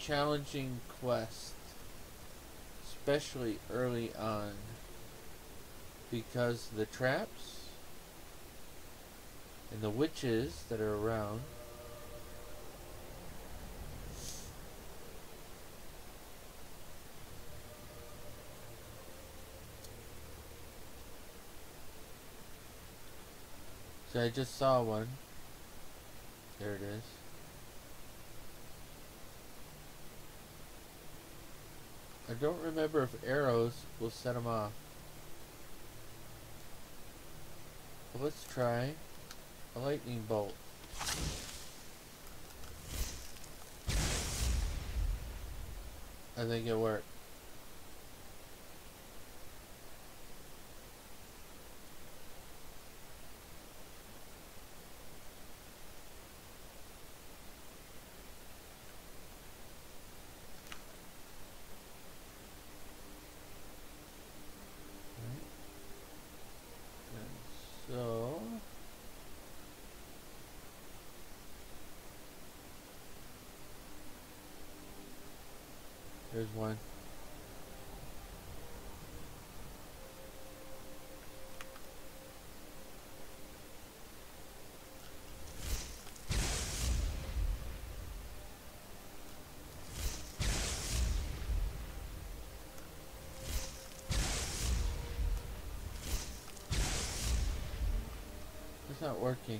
challenging quest, especially early on, because the traps and the witches that are around. So I just saw one. There it is. I don't remember if arrows will set them off. But let's try a lightning bolt. I think it worked. So there's one. It's not working.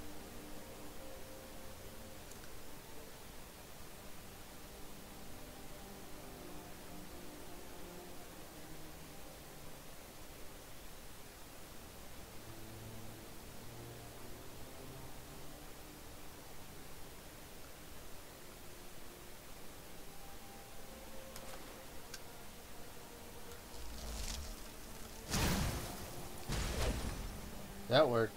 That worked.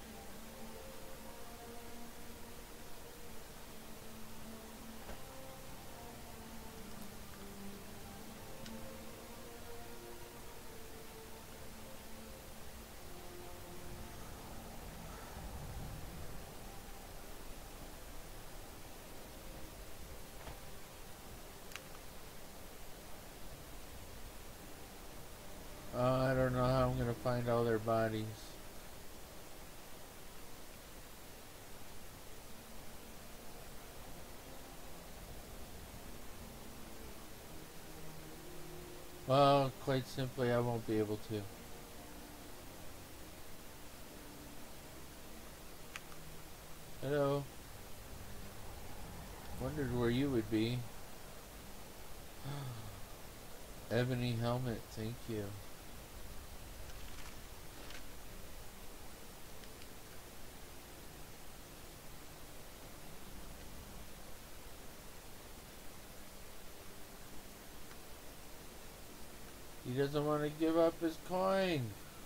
I don't know how I'm gonna find all their bodies. Well, quite simply, I won't be able to. Hello. Wondered where you would be. Ebony helmet, thank you. He doesn't want to give up his coin.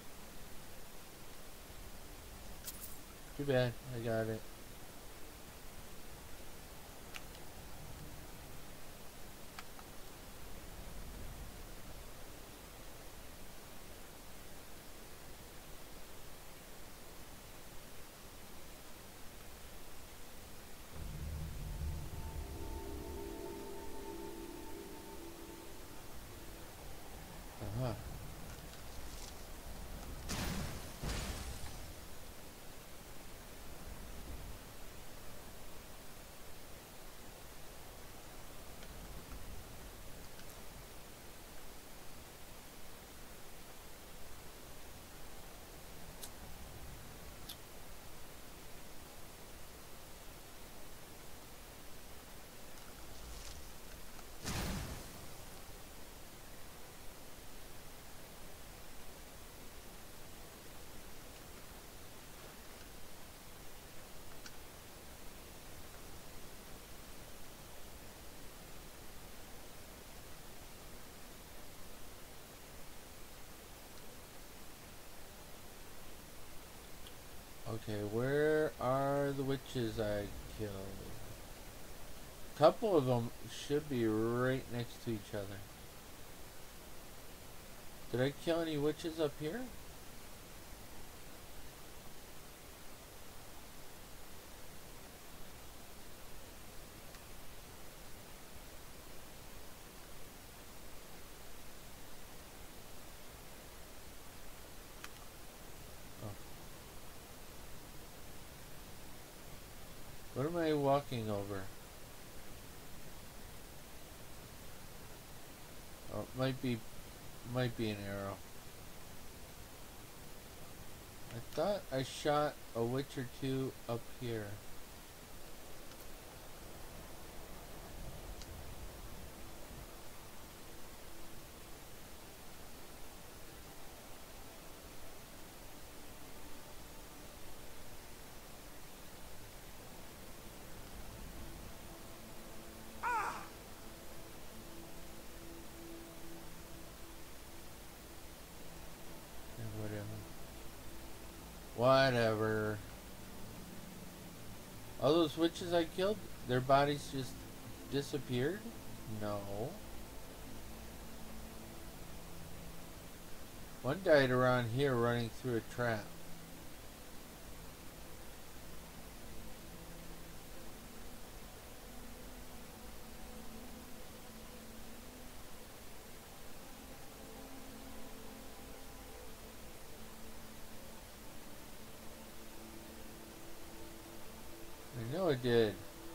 Too bad, I got it. Uh-huh. Okay, where are the witches I killed? A couple of them should be right next to each other. Did I kill any witches up here? walking over. Oh, might be an arrow. I thought I shot a witch or two up here. Whatever. All those witches I killed, their bodies just disappeared? No. One died around here running through a trap. I know it did.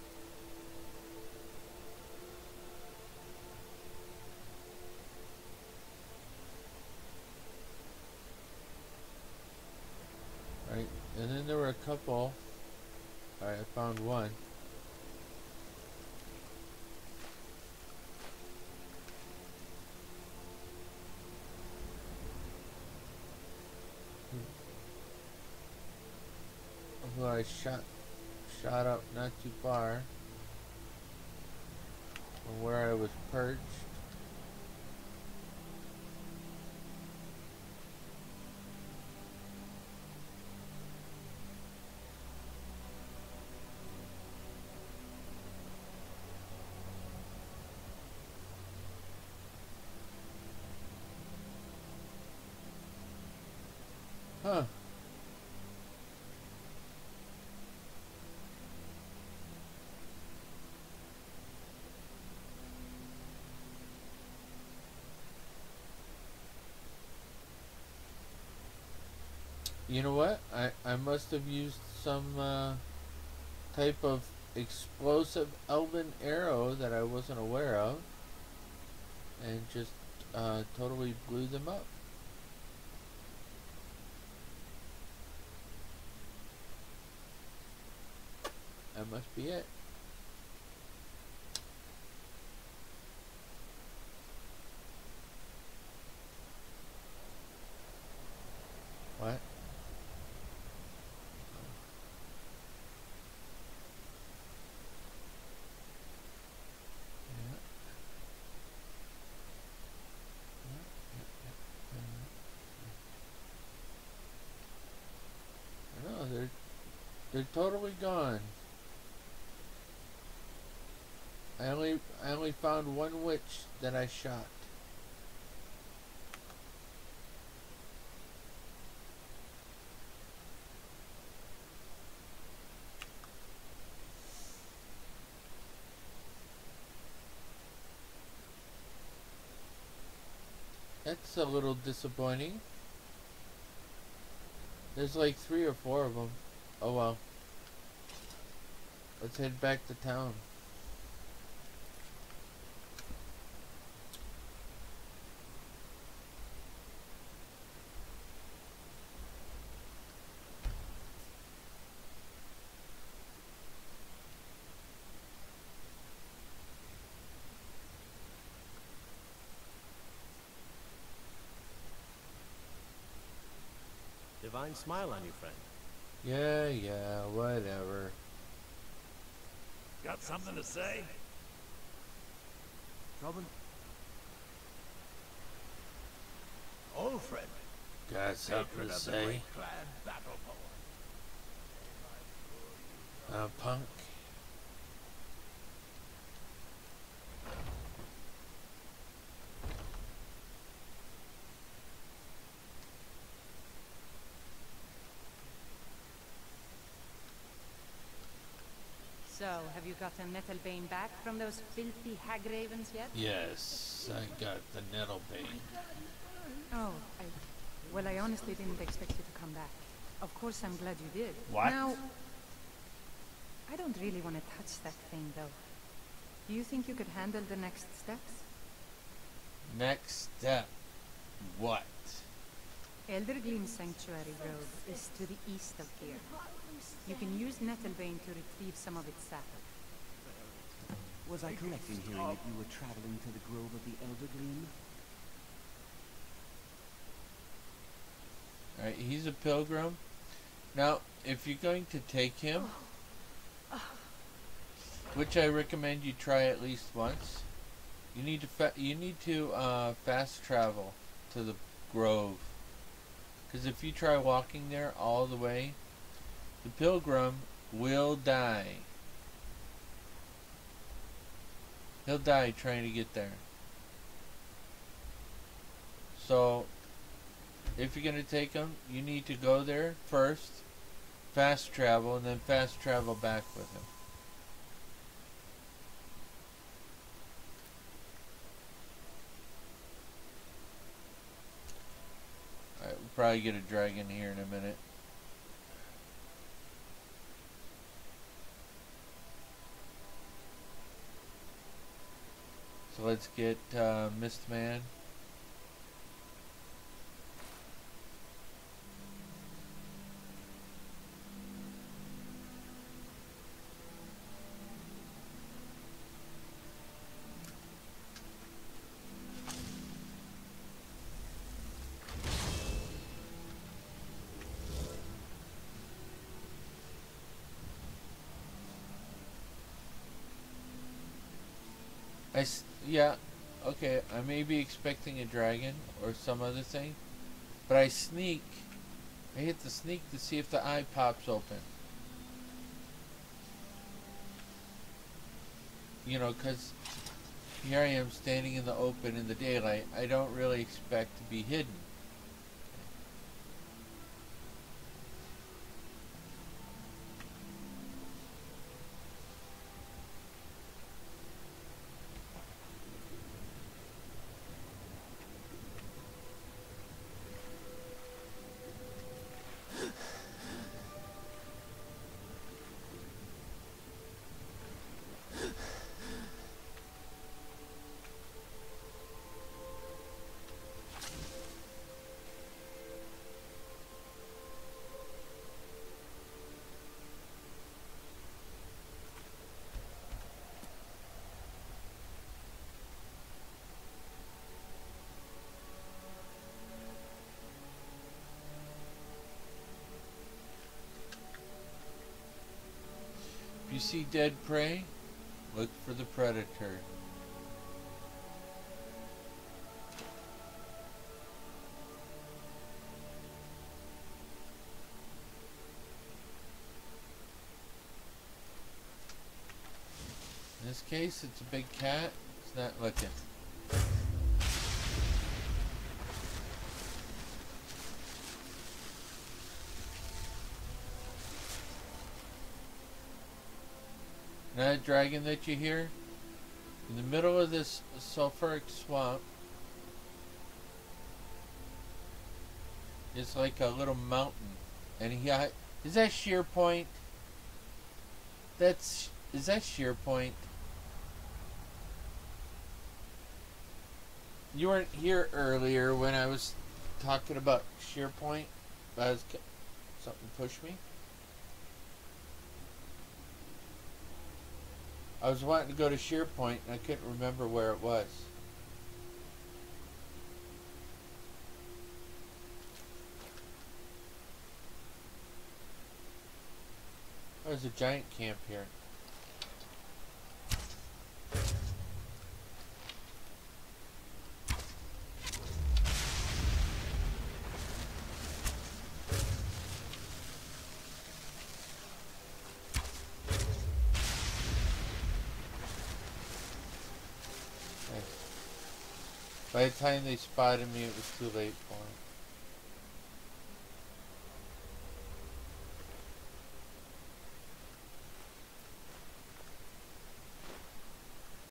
Right, and then there were a couple. Alright, I found one. Who I shot up not too far from where I was perched. Huh. You know what? I must have used some type of explosive elven arrow that I wasn't aware of and just totally blew them up. That must be it. What? No, they're totally gone. I only found one witch that I shot. That's a little disappointing. There's like 3 or 4 of them. Oh well. Let's head back to town. Divine smile on you, friend. Yeah, whatever. Got something to say? Trouble? Old friend. Got something to say? Punk. So, have you gotten Nettlebane back from those filthy hag ravens yet? Yes, I got the Nettlebane. Oh, well, I honestly didn't expect you to come back. Of course, I'm glad you did. What? Now, I don't really want to touch that thing, though. Do you think you could handle the next steps? Next step. What? Eldergleam Sanctuary Grove is to the east of here. You can use Nettlebane to retrieve some of its sap. Was I correct in hearing that you were traveling to the Grove of the Eldergleam? Alright, he's a pilgrim. Now, if you're going to take him, which I recommend you try at least once, you need to fast travel to the grove. Because if you try walking there all the way, the pilgrim will die. He'll die trying to get there. So, if you're going to take him, you need to go there first, fast travel, and then fast travel back with him. Alright, we'll probably get a dragon here in a minute. So let's get Mistman. Yeah, okay, I may be expecting a dragon or some other thing, but I hit the sneak to see if the eye pops open. You know, because here I am standing in the open in the daylight. I don't really expect to be hidden. If you see dead prey, look for the predator. In this case, it's a big cat. It's not looking. That dragon that you hear in the middle of this sulfuric swamp is like a little mountain, and is that Sheer Point? Is that Sheer Point? You weren't here earlier when I was talking about Sheer Point. Something pushed me. I was wanting to go to Sheer Point and I couldn't remember where it was. There's a giant camp here. By the time they spotted me, it was too late for them.